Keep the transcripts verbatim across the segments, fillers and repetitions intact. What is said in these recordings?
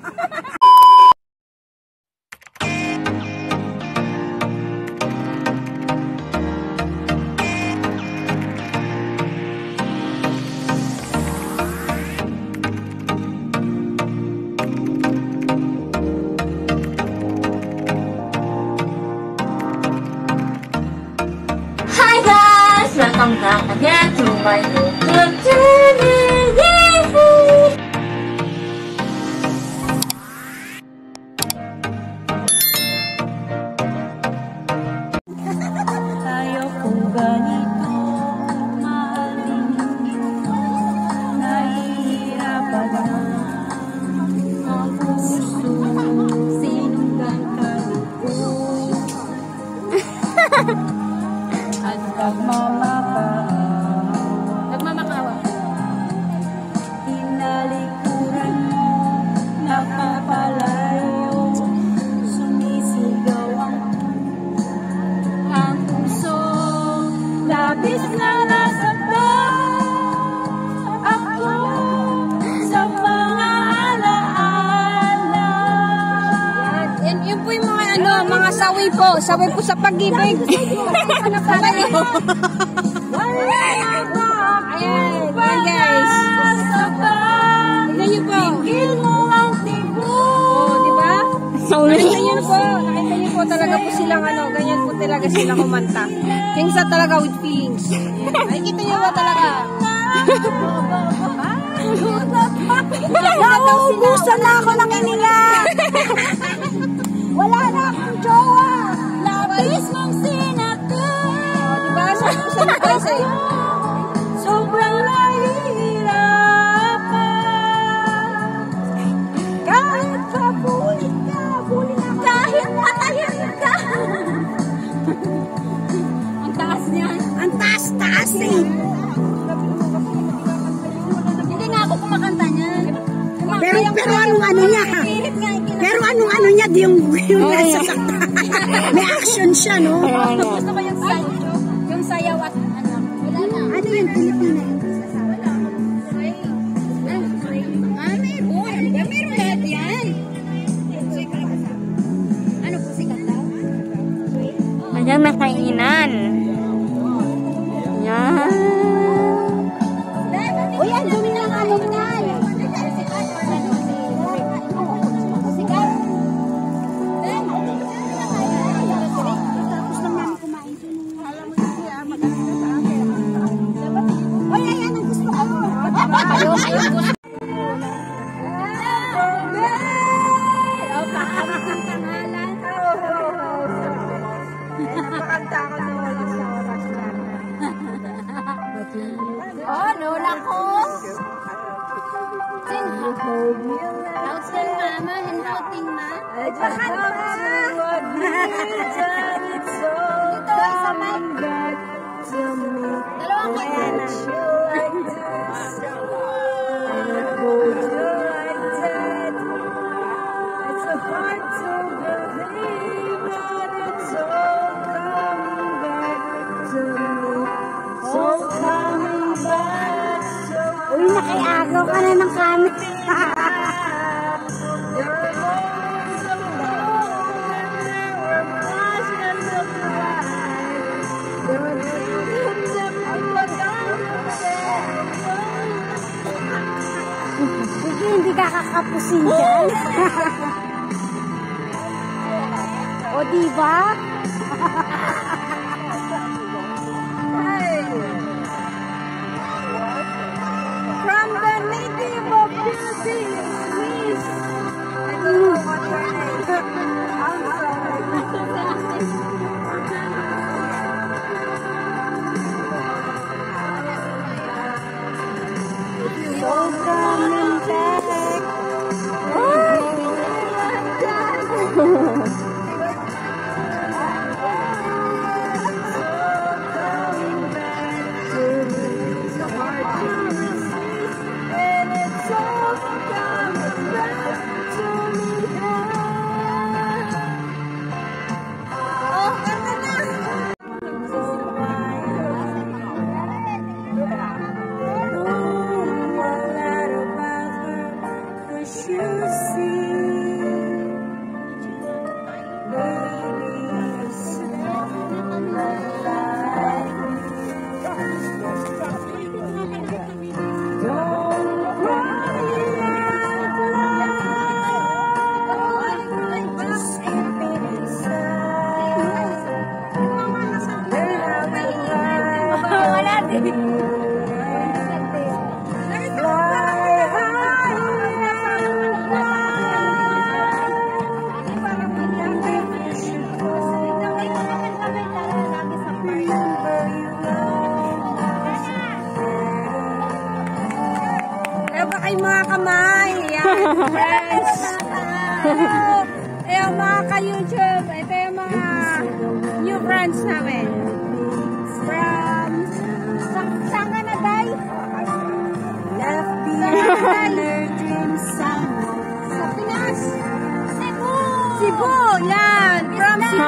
Welcome back again to my YouTube channel. Yay! Tayo po ganito, mahalin, nahihirapan na ang puso, sinunggan ka po. At pagmamakaawa, Nagmamakaawa. Tinalikuran mo, nakapalayo, sumisigaw ang ang puso, labis na nasaktan ako sa mga alaala. Yan, yan po yung mga ano, mga sawi po. Sawi po sa pag-ibig. Sawi po. Ayan, ayan guys. Tignan nyo po. Oh, diba? Nakita nyo po. Nakita nyo po talaga po silang ano. Ganyan po talaga sila kumanta. Yung isa talaga with feelings. Ay, kita nyo po talaga. Nauubusan na ako ng inila. Wala na akong jowa. Labis mong sinaktan. Diba? Sabi po sa guys eh. Sobrang nahihirapan. Kahit pa bulit ka, bulit na kahit patayin ka. Ang taas niya. Ang taas-taas eh. Hindi nga ako kumakanta niya. Pero, pero anong ano niya ha? Pero anong ano niya, di yung, yung nasa sakta. May action siya, no? Gusto ko yung sayaw. Yung sayaw at ano. Wala na. Ano yung Pilipina? Ah, meron. Meron lahat yan. Ano po sikat daw? Ayan, makainan. Yan. Uy, ang dumi ng ano niya. Tapos lang namin kumain. Uy, ayan ang gusto ko. Ayaw, ayaw po. Oh, lola ko. Sing Houting mama and houting ma. Dito, isa pa. Dalawang kanya. Uy, nakiagaw ka na ng camera. Sige, hindi ka kakapusin dyan. O, diba? From the native of Philippines, I don't know what her name is. I'm sorry. Welcome back. friends. Ayun mga ka-YouTube, ito yung mga new friends namin. From, sa, saan ka na, Day? Left behind her dreams somewhere. Sa Pinas? Cebu! Cebu, yan! From Cebu.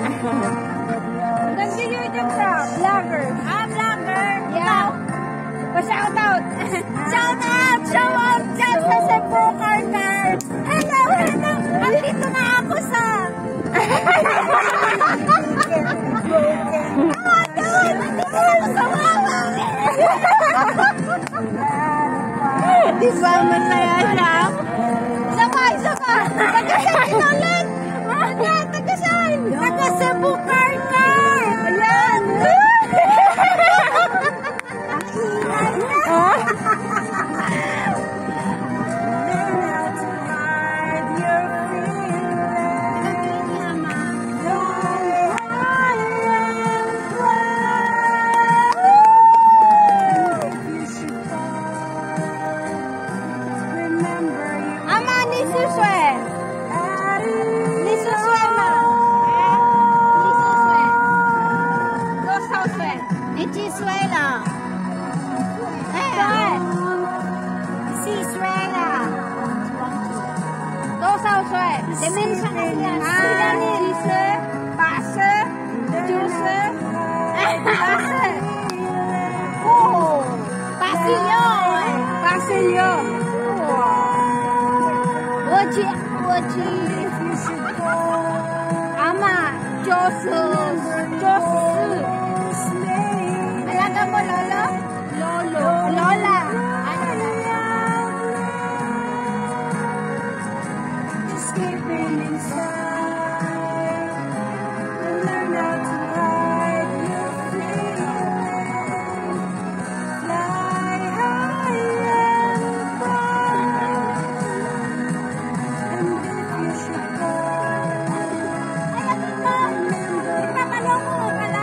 Nag-YouTube ka, vlogger. Ah, vlogger? Yeah. Pa-shout out! Shout out! Shout out! Dyan sa Cebu Car Car! Hello! Hello! Andito na ako sa... Ah, doon! Andito na ako sa Wawa! Isama na yan siya. Sama! Sama! Taga-saan ulit! Mga taga-saan! Taga-Cebu Car Car! Ayan! Ama, ni Susue. Ni Susue ma. Ni Susue. Go Susue. Ni Chisuela. Eh. Si Suela. Go Susue. Demensa na yan. Sila ni Lise. Pase. Juse. Pase. Oh. Pasilyo. Pasilyo. Oji, oji. Ama, Joseph, Joseph. Alaga mo, Lolo? Lolo. Lola. Ano, Lola? Just sleeping inside. Learn how to hide your feelings. Fly high and far. And if you should fall, Ay, ano ito? Itatanong mo pala?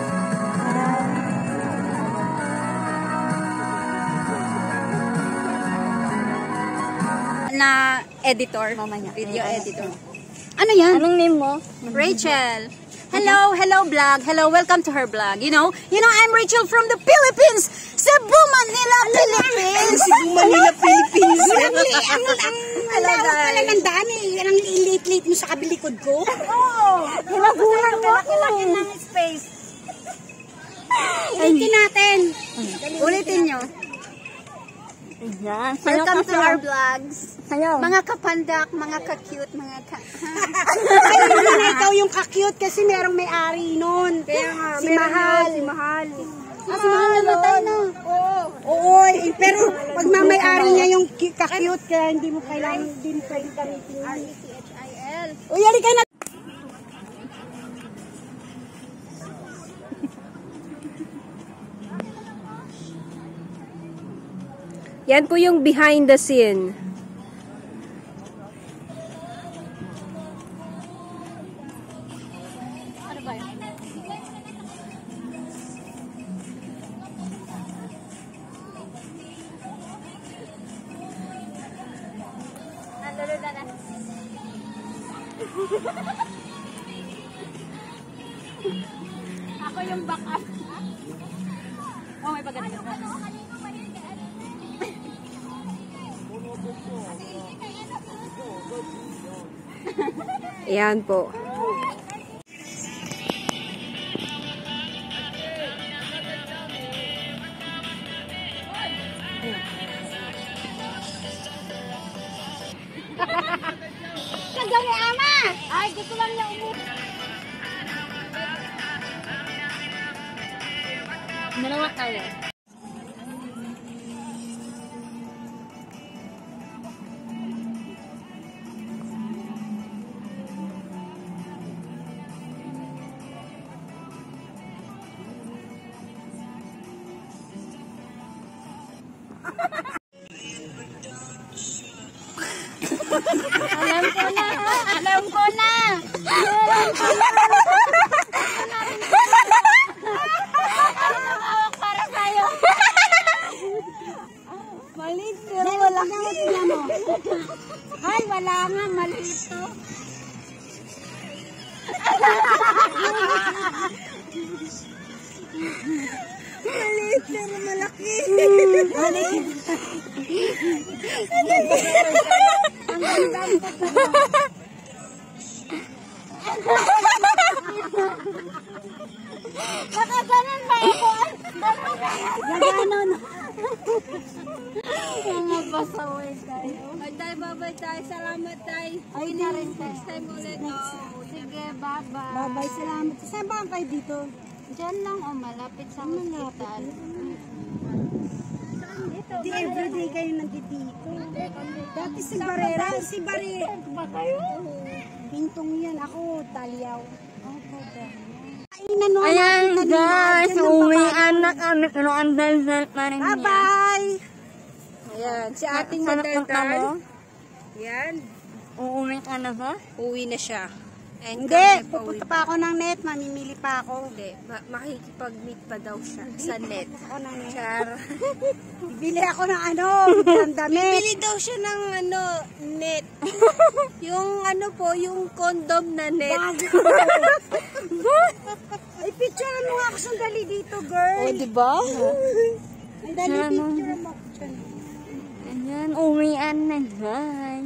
Na editor. Mamanya. Video editor. Ano yan? Anong name mo? Rachel. Hello, hello vlog. Hello, welcome to her vlog. You know, you know I'm Rachel from the Philippines. Cebu, Manila, Philippines. Cebu, Manila, Philippines. Hello guys. Ang dami. Yan ang late-late mo sa kabilikod ko. Oo. Hinabulan mo. Laki ng space. Ulitin natin. Ulitin nyo. Yan. Welcome to our vlogs. Sayo. Mga kapandak, mga ka-cute, mga ka... Ayun na ikaw yung ka-cute kasi merong may-ari nun. Kaya nga, si meron Mahal. yun, si Mahal. Ah, si Mahal namatay na. Oo. Oo, eh, pero pag mamay-ari niya yung ki- ka-cute kaya hindi mo kailangan din pwede gamitin yun. R E C H I L. Uy, yari kayo na. Yan po yung behind the scene. Ano ba yun? Ako yung backup. Oh, may paganda. Ayan po. Kagami ama! Ay, gusto lang niya umu... Dalawa tayo. Alam ko na! Alam ko na! Alam ko na! Hawak para sa'yo! Malit pero wala kang ano. Ay, wala nga, mali ito. Maliit pero malaki. Maliit. Ang ganda. Nakaganon ba ako? Naganon. Mga pasaway tayo. Ay, tayo, babay tayo. Salamat tayo. Ay, na rin tayo. Next time ulit. Oh, Sige, bye-bye. Bye-bye, salamat. Saan ba kayo dito? Diyan lang, oh, malapit sa hospital. Di everyday kayo nandito. Dati si Barera, si Barera. Ba kayo? Bintong yan, ako, Talyaw. Ay, nanonood Ayan kanina, guys, dyan ang uwi baba. anak kami. Pero ang dal-dal pa rin niya. Bye-bye! ayan. Si ating Saan punta mo? madaldal. Yan. Uuwi ka na ba? Uwi na siya. And Hindi, kami pa uwi pupunta pa ako ng net, mamimili pa ako. Hindi. Ma- makikipag-meet pa daw siya sa net. Ako ng net. Char. Bibili ako ng ano, ng damit. Bili daw siya ng ano, net. Yung ano po, yung condom na net. Ay, picture mo nga ako sandali dito, girl. O, diba? Sandali, picture mo ako dyan. Ayan, uwian na guys.